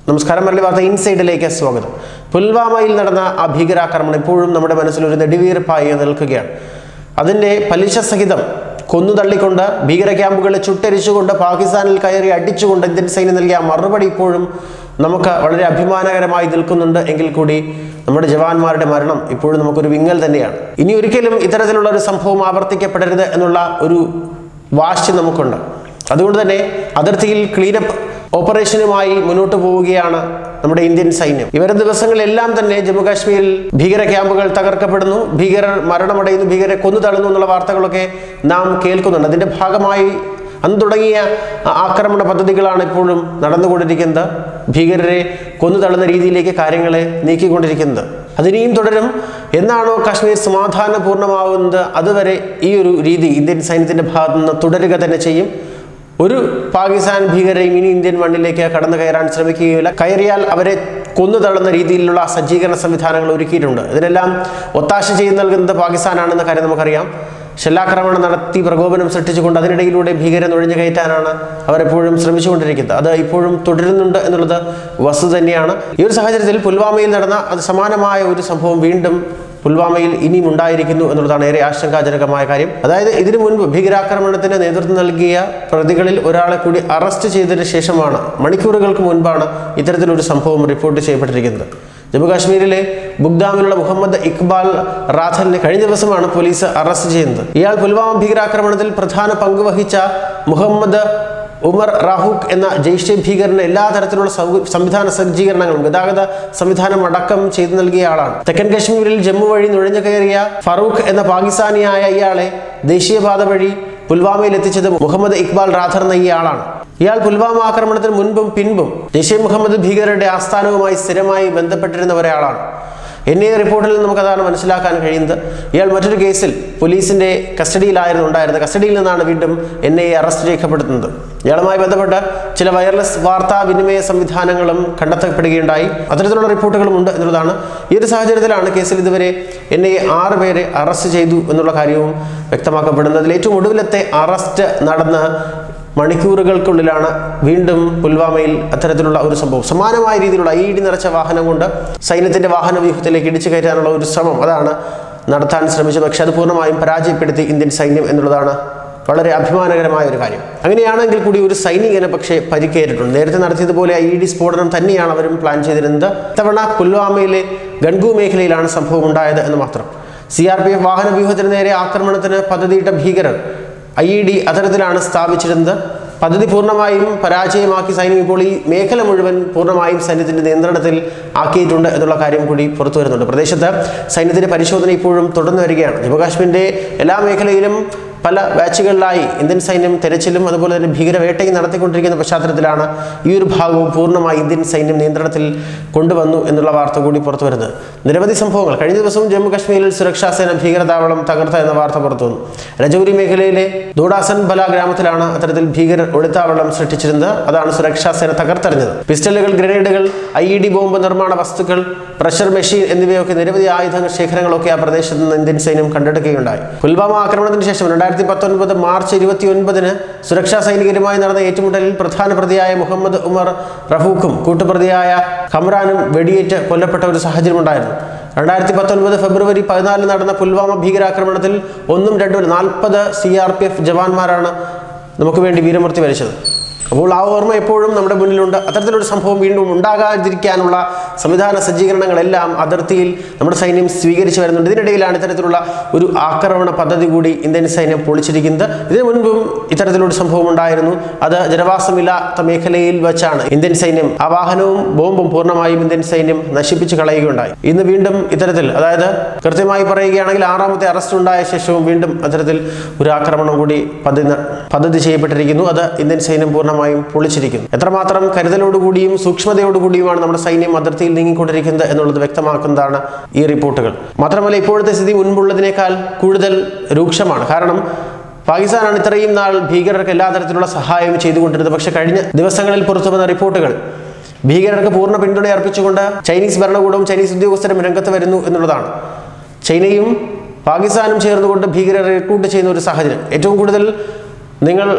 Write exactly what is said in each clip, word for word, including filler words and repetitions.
നമസ്കാരം, മലയാളി വാർത്ത ഇൻസൈഡിലേക്ക് സ്വാഗതം. പുൽവാമയിൽ നടന്ന ആ ഭീകരാക്രമണം ഇപ്പോഴും നമ്മുടെ മനസ്സിൽ ഒരു നെടുവീർപ്പായി നിൽക്കുകയാണ്. അതിൻ്റെ പലിശ സഹിതം കൊന്നു തള്ളിക്കൊണ്ട് ഭീകര ക്യാമ്പുകളെ ചുട്ടരിച്ചുകൊണ്ട് പാകിസ്ഥാനിൽ കയറി അടിച്ചുകൊണ്ട് ഇന്ത്യൻ സൈന്യം നൽകിയ മറുപടി ഇപ്പോഴും നമുക്ക് വളരെ അഭിമാനകരമായി നിൽക്കുന്നുണ്ട്. എങ്കിൽ കൂടി നമ്മുടെ ജവാന്മാരുടെ മരണം ഇപ്പോഴും നമുക്കൊരു വിങ്ങൽ തന്നെയാണ്. ഇനി ഒരിക്കലും ഇത്തരത്തിലുള്ള ഒരു സംഭവം ആവർത്തിക്കപ്പെടരുത് എന്നുള്ള ഒരു വാശി നമുക്കുണ്ട്. അതുകൊണ്ട് തന്നെ അതിർത്തിയിൽ ക്ലീനപ്പ് ഓപ്പറേഷനുമായി മുന്നോട്ട് പോവുകയാണ് നമ്മുടെ ഇന്ത്യൻ സൈന്യം. ഈ വരുന്ന ദിവസങ്ങളെല്ലാം തന്നെ ജമ്മു കാശ്മീരിൽ ഭീകര ക്യാമ്പുകൾ തകർക്കപ്പെടുന്നു, ഭീകരർ മരണമടയുന്നു, ഭീകരരെ കൊന്നു തള്ളുന്നു എന്നുള്ള വാർത്തകളൊക്കെ നാം കേൾക്കുന്നുണ്ട്. അതിൻ്റെ ഭാഗമായി അന്ന് തുടങ്ങിയ ആക്രമണ പദ്ധതികളാണ് ഇപ്പോഴും നടന്നുകൊണ്ടിരിക്കുന്നത്. ഭീകരരെ കൊന്നു തള്ളുന്ന രീതിയിലേക്ക് കാര്യങ്ങളെ നീക്കിക്കൊണ്ടിരിക്കുന്നത്. അതിനെയും തുടരും. എന്നാണോ കാശ്മീർ സമാധാനപൂർണ്ണമാവുന്നത് അതുവരെ ഈ ഒരു രീതി ഇന്ത്യൻ സൈന്യത്തിൻ്റെ ഭാഗത്തു നിന്ന് തുടരുക തന്നെ ചെയ്യും. ഒരു പാകിസ്ഥാൻ ഭീകരരെയും ഇനി ഇന്ത്യൻ മണ്ണിലേക്ക് കടന്നു കയറാൻ ശ്രമിക്കുകയില്ല. കയറിയാൽ അവരെ കൊന്നു തള്ളുന്ന രീതിയിലുള്ള സജ്ജീകരണ സംവിധാനങ്ങൾ ഒരുക്കിയിട്ടുണ്ട്. ഇതിനെല്ലാം ഒത്താശ ചെയ്ത് നൽകുന്നത് പാകിസ്ഥാനാണെന്ന കാര്യം നമുക്കറിയാം. ഷെല്ലാക്രമണം നടത്തി പ്രകോപനം സൃഷ്ടിച്ചുകൊണ്ട് അതിനിടയിലൂടെ ഭീകരരെ നുഴഞ്ഞു കയറ്റാനാണ് അവരെപ്പോഴും ശ്രമിച്ചുകൊണ്ടിരിക്കുന്നത്. അത് ഇപ്പോഴും തുടരുന്നുണ്ട് എന്നുള്ളത് വസ്തുത തന്നെയാണ്. ഈ ഒരു സാഹചര്യത്തിൽ പുൽവാമയിൽ നടന്ന അത് സമാനമായ ഒരു സംഭവം വീണ്ടും പുൽവാമയിൽ ഇനിയും ഉണ്ടായിരിക്കുന്നു എന്നുള്ളതാണ് ഏറെ ആശങ്കാജനകമായ കാര്യം. അതായത് ഇതിനു മുൻപ് ഭീകരാക്രമണത്തിന് നേതൃത്വം നൽകിയ പ്രതികളിൽ ഒരാളെ കൂടി അറസ്റ്റ് ചെയ്തതിനു ശേഷമാണ്, മണിക്കൂറുകൾക്ക് മുൻപാണ് ഇത്തരത്തിലൊരു സംഭവം റിപ്പോർട്ട് ചെയ്യപ്പെട്ടിരിക്കുന്നത്. ജമ്മു കാശ്മീരിലെ ബുഗ്ദാമിലുള്ള മുഹമ്മദ് ഇക്ബാൽ റാഥലിനെ കഴിഞ്ഞ ദിവസമാണ് പോലീസ് അറസ്റ്റ് ചെയ്യുന്നത്. ഇയാൾ പുൽവാമ ഭീകരാക്രമണത്തിൽ പ്രധാന പങ്ക് വഹിച്ച മുഹമ്മദ് ഉമർ റാഹൂഖ് എന്ന ജെയ്ഷെ ഭീകരന് എല്ലാ തരത്തിലുള്ള സംവിധാന സജ്ജീകരണങ്ങളും ഗതാഗത സംവിധാനം അടക്കം ചെയ്തു നൽകിയ ആളാണ്. തെക്കൻ കശ്മീരിൽ ജമ്മു വഴി നുഴഞ്ഞു കയറിയ ഫറൂഖ് എന്ന പാകിസ്ഥാനിയായ ഇയാളെ ദേശീയപാത വഴി പുൽവാമയിൽ എത്തിച്ചത് മുഹമ്മദ് ഇക്ബാൽ റാഥർ എന്ന ഇയാളാണ്. ഇയാൾ പുൽവാമ ആക്രമണത്തിന് മുൻപും പിൻപും ജെയ്ഷെ മുഹമ്മദ് ഭീകരരുടെ ആസ്ഥാനവുമായി സ്ഥിരമായി ബന്ധപ്പെട്ടിരുന്ന ഒരാളാണ്. എൻ ഐ എ റിപ്പോർട്ടിൽ നമുക്കതാണ് മനസ്സിലാക്കാൻ കഴിയുന്നത്. ഇയാൾ മറ്റൊരു കേസിൽ പോലീസിന്റെ കസ്റ്റഡിയിലായിരുന്നു ഉണ്ടായിരുന്നത്. കസ്റ്റഡിയിൽ നിന്നാണ് വീണ്ടും എൻ ഐ എ അറസ്റ്റ് ചെയ്യപ്പെടുത്തുന്നത്. ഇയാളുമായി ബന്ധപ്പെട്ട ചില വയർലെസ് വാർത്താ വിനിമയ സംവിധാനങ്ങളും കണ്ടെത്തപ്പെടുകയുണ്ടായി. അത്തരത്തിലുള്ള റിപ്പോർട്ടുകളും ഉണ്ട് എന്നുള്ളതാണ്. ഈ ഒരു സാഹചര്യത്തിലാണ് കേസിൽ ഇതുവരെ എൻ ഐ എ ആറ് പേരെ അറസ്റ്റ് ചെയ്തു എന്നുള്ള കാര്യവും വ്യക്തമാക്കപ്പെടുന്നത്. അതിൽ ഏറ്റവും ഒടുവിലത്തെ അറസ്റ്റ് നടന്ന മണിക്കൂറുകൾക്കുള്ളിലാണ് വീണ്ടും പുൽവാമയിൽ അത്തരത്തിലുള്ള ഒരു സംഭവം. സമാനമായ രീതിയിലുള്ള ഐ ഡി നിറച്ച വാഹനം കൊണ്ട് സൈന്യത്തിന്റെ വാഹന വ്യൂഹത്തിലേക്ക് ഇടിച്ചു കയറ്റാനുള്ള ഒരു ശ്രമം അതാണ് നടത്താൻ ശ്രമിച്ചത്. പക്ഷെ അത് പൂർണ്ണമായും പരാജയപ്പെടുത്തി ഇന്ത്യൻ സൈന്യം എന്നുള്ളതാണ് വളരെ അഭിമാനകരമായ ഒരു കാര്യം. അങ്ങനെയാണെങ്കിൽ കൂടി ഒരു സൈനികനെ പക്ഷേ പരിക്കേറ്റിട്ടുണ്ട്. നേരത്തെ നടത്തിയതുപോലെ ഐ ഡി സ്ഫോടനം തന്നെയാണ് അവരും പ്ലാൻ ചെയ്തിരുന്നത്. ഇത്തവണ പുൽവാമയിലെ ഗൺഗു മേഖലയിലാണ് സംഭവം ഉണ്ടായത് എന്ന് മാത്രം. സി ആർ പി എഫ് വാഹന വ്യൂഹത്തിന് നേരെ ആക്രമണത്തിന് പദ്ധതിയിട്ട ഭീകരർ ഐ ഇ ഡി അത്തരത്തിലാണ് സ്ഥാപിച്ചിരുന്നത്. പദ്ധതി പൂർണ്ണമായും പരാജയമാക്കി സൈന്യം ഇപ്പോൾ ഈ മേഖല മുഴുവൻ പൂർണ്ണമായും സൈന്യത്തിന്റെ നിയന്ത്രണത്തിൽ ആക്കിയിട്ടുണ്ട് എന്നുള്ള കാര്യം കൂടി പുറത്തു വരുന്നുണ്ട്. പ്രദേശത്ത് സൈന്യത്തിന്റെ പരിശോധന ഇപ്പോഴും തുടർന്നു വരികയാണ്. ജമ്മു കാശ്മീരിന്റെ എല്ലാ മേഖലയിലും പല ബാച്ചുകളിലായി ഇന്ത്യൻ സൈന്യം തെരച്ചിലും അതുപോലെ തന്നെ ഭീകരവേട്ടയും നടത്തിക്കൊണ്ടിരിക്കുന്ന പശ്ചാത്തലത്തിലാണ് ഈ ഒരു ഭാഗവും പൂർണ്ണമായി ഇന്ത്യൻ സൈന്യം നിയന്ത്രണത്തിൽ കൊണ്ടുവന്നു എന്നുള്ള വാർത്ത കൂടി പുറത്തു വരുന്നത്. നിരവധി സംഭവങ്ങൾ കഴിഞ്ഞ ദിവസവും ജമ്മു കാശ്മീരിൽ സുരക്ഷാ സേന ഭീകരതാവളം തകർത്ത എന്ന വാർത്ത പുറത്തു വന്നു. രജൌരി മേഖലയിലെ ദൂഡാസൻ ബല ഗ്രാമത്തിലാണ് അത്തരത്തിൽ ഭീകരർ ഒളിത്താവളം സൃഷ്ടിച്ചിരുന്നത്. അതാണ് സുരക്ഷാ സേന തകർത്തെറിഞ്ഞത്. പിസ്റ്റളുകൾ, ഗ്രനേഡുകൾ, ഐ ഇ ഡി ബോംബ് നിർമ്മാണ വസ്തുക്കൾ, പ്രഷർ മെഷീൻ എന്നിവയൊക്കെ നിരവധി ആയുധങ്ങൾ ശേഖരങ്ങളൊക്കെ ആ പ്രദേശത്ത് നിന്ന് ഇന്ത്യൻ സൈന്യം കണ്ടെടുക്കുകയുണ്ടായി. പുൽവാമ ആക്രമണത്തിന് ശേഷം രണ്ടായിരത്തി പത്തൊൻപത് മാർച്ച് ഇരുപത്തി ഒൻപതിന് സുരക്ഷാ സൈനികരുമായി നടന്ന ഏറ്റുമുട്ടലിൽ പ്രധാന പ്രതിയായ മുഹമ്മദ് ഉമർ റഫൂഖും കൂട്ടുപ്രതിയായ ഖമ്രാനും വെടിയേറ്റ് കൊല്ലപ്പെട്ട ഒരു സാഹചര്യം ഉണ്ടായിരുന്നു. രണ്ടായിരത്തി പത്തൊൻപത് ഫെബ്രുവരി പതിനാലിന് നടന്ന പുൽവാമ ഭീകരാക്രമണത്തിൽ ഒന്നും രണ്ടും നാൽപ്പത് സി ആർ പി എഫ് ജവാന്മാരാണ് നമുക്ക് വേണ്ടി വീരമൃത്യു വരിച്ചത്. അപ്പോൾ ആ ഓർമ്മ എപ്പോഴും നമ്മുടെ മുന്നിലുണ്ട്. അത്തരത്തിലൊരു സംഭവം വീണ്ടും ഉണ്ടാകാതിരിക്കാനുള്ള സംവിധാന സജ്ജീകരണങ്ങളെല്ലാം അതിർത്തിയിൽ നമ്മുടെ സൈന്യം സ്വീകരിച്ചു വരുന്നുണ്ട്. ഇതിനിടയിലാണ് ഇത്തരത്തിലുള്ള ഒരു ആക്രമണ പദ്ധതി കൂടി ഇന്ത്യൻ സൈന്യം പൊളിച്ചിരിക്കുന്നത്. ഇതിനു മുൻപും ഇത്തരത്തിലൊരു സംഭവം ഉണ്ടായിരുന്നു. അത് ജനവാസമില്ലാത്ത മേഖലയിൽ വെച്ചാണ് ഇന്ത്യൻ സൈന്യം ആ വാഹനവും ബോംബും പൂർണ്ണമായും ഇന്ത്യൻ സൈന്യം നശിപ്പിച്ചു കളയുകയുണ്ടായി. ഇന്ന് വീണ്ടും ഇത്തരത്തിൽ, അതായത് കൃത്യമായി പറയുകയാണെങ്കിൽ ആറാമത്തെ അറസ്റ്റ് ഉണ്ടായ ശേഷവും വീണ്ടും അത്തരത്തിൽ ഒരു ആക്രമണം കൂടി പദ്ധതി പദ്ധതി ചെയ്യപ്പെട്ടിരിക്കുന്നു. അത് ഇന്ത്യൻ സൈന്യം പൂർണ്ണമായി പൊളിച്ചിരിക്കുന്നു. എത്രമാത്രം കരുതലോടുകൂടിയും സൂക്ഷ്മതയോടുകൂടിയുമാണ് നമ്മുടെ സൈന്യം അതിർത്തിയിൽ നീങ്ങിക്കൊണ്ടിരിക്കുന്നത് എന്നുള്ളത് വ്യക്തമാക്കുന്നതാണ് ഈ റിപ്പോർട്ടുകൾ. മാത്രമല്ല ഇപ്പോഴത്തെ സ്ഥിതി മുൻപുള്ളതിനേക്കാൾ കൂടുതൽ രൂക്ഷമാണ്. കാരണം പാകിസ്ഥാനാണ് ഇത്രയും നാൾ ഭീകരർക്ക് എല്ലാ തരത്തിലുള്ള സഹായം ചെയ്തുകൊണ്ടിരുന്നത്. പക്ഷെ കഴിഞ്ഞ ദിവസങ്ങളിൽ പുറത്തു വന്ന റിപ്പോർട്ടുകൾ ഭീകരർക്ക് പൂർണ്ണ പിന്തുണ അർപ്പിച്ചുകൊണ്ട് ചൈനീസ് ഭരണകൂടവും ചൈനീസ് ഉദ്യോഗസ്ഥരും രംഗത്ത് വരുന്നു എന്നുള്ളതാണ്. ചൈനയും പാകിസ്ഥാനും ചേർന്നുകൊണ്ട് ഭീകരരെ റിക്രൂട്ട് ചെയ്യുന്ന ഒരു സാഹചര്യം. ഏറ്റവും കൂടുതൽ നിങ്ങൾ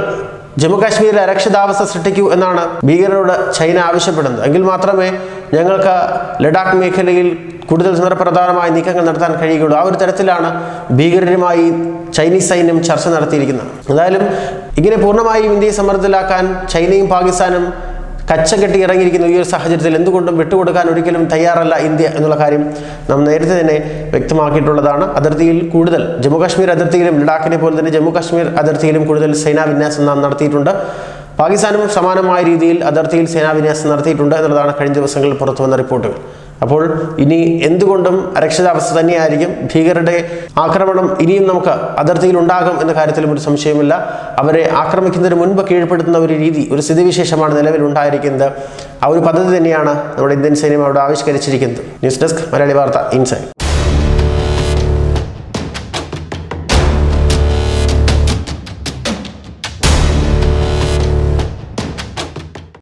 ജമ്മു കാശ്മീരിൽ അരക്ഷിതാവസ്ഥ സൃഷ്ടിക്കൂ എന്നാണ് ഭീകരരോട് ചൈന ആവശ്യപ്പെടുന്നത്. എങ്കിൽ മാത്രമേ ഞങ്ങൾക്ക് ലഡാക്ക് മേഖലയിൽ കൂടുതൽ സമരപ്രധാനമായ നീക്കങ്ങൾ നടത്താൻ കഴിയുകയുള്ളൂ. ആ ഒരു തരത്തിലാണ് ഭീകരരുമായി ചൈനീസ് സൈന്യം ചർച്ച നടത്തിയിരിക്കുന്നത്. എന്തായാലും ഇങ്ങനെ പൂർണ്ണമായും ഇന്ത്യയെ സമ്മർദ്ദത്തിലാക്കാൻ ചൈനയും പാകിസ്ഥാനും കച്ചകെട്ടി ഇറങ്ങിയിരിക്കുന്ന ഈ ഒരു സാഹചര്യത്തിൽ എന്തുകൊണ്ടും വിട്ടുകൊടുക്കാൻ ഒരിക്കലും തയ്യാറല്ല ഇന്ത്യ എന്നുള്ള കാര്യം നാം നേരത്തെ തന്നെ വ്യക്തമാക്കിയിട്ടുള്ളതാണ്. അതിർത്തിയിൽ കൂടുതൽ ജമ്മു കാശ്മീർ അതിർത്തിയിലും ലഡാക്കിനെ പോലെ തന്നെ ജമ്മു കാശ്മീർ അതിർത്തിയിലും കൂടുതൽ സേനാവിന്യാസം നാം നടത്തിയിട്ടുണ്ട്. പാകിസ്ഥാനും സമാനമായ രീതിയിൽ അതിർത്തിയിൽ സേനാവിന്യാസം നടത്തിയിട്ടുണ്ട് എന്നുള്ളതാണ് കഴിഞ്ഞ ദിവസങ്ങളിൽ പുറത്തു വന്ന റിപ്പോർട്ടുകൾ. അപ്പോൾ ഇനി എന്തുകൊണ്ടും അരക്ഷിതാവസ്ഥ തന്നെയായിരിക്കും. ഭീകരരുടെ ആക്രമണം ഇനിയും നമുക്ക് അതിർത്തിയിൽ ഉണ്ടാകും എന്ന കാര്യത്തിലും ഒരു സംശയമില്ല. അവരെ ആക്രമിക്കുന്നതിന് മുൻപ് കീഴ്പ്പെടുത്തുന്ന ഒരു രീതി, ഒരു സ്ഥിതിവിശേഷമാണ് നിലവിലുണ്ടായിരിക്കുന്നത്. ആ ഒരു പദ്ധതി തന്നെയാണ് നമ്മുടെ ഇന്ത്യൻ സൈന്യം അവിടെ ആവിഷ്കരിച്ചിരിക്കുന്നത്. ന്യൂസ് ഡെസ്ക് മലയാളി വാർത്ത ഇൻസൈഡ്.